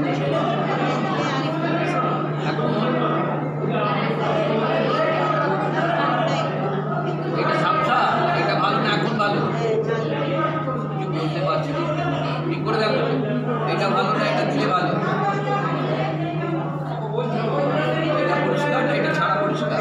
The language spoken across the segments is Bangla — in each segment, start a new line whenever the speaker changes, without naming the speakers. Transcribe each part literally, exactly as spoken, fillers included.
এটা সামসা, এটা ভালো না এখন ভালো? কিছু বলতে পারছি না, ঠিক করে দেখো এটা ভালো না এটা দিলে ভালো, এটা পরিষ্কার না এটা ছাড়া পরিষ্কার।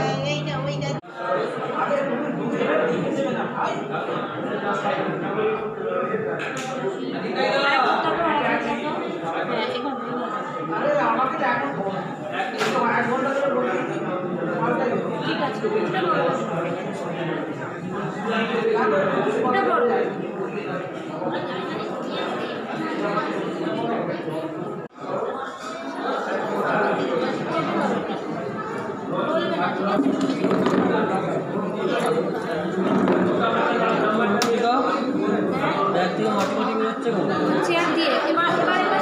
ঠিক আছে ওটা বড় চেয়ার দিয়ে এবার এবার এবার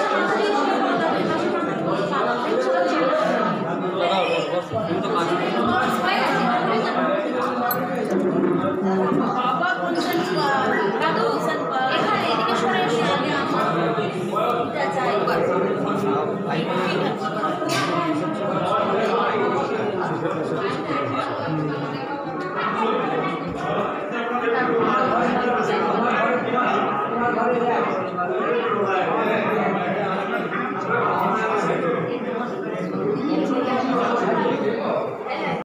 দাদু এখানে এদিকে সরে এসে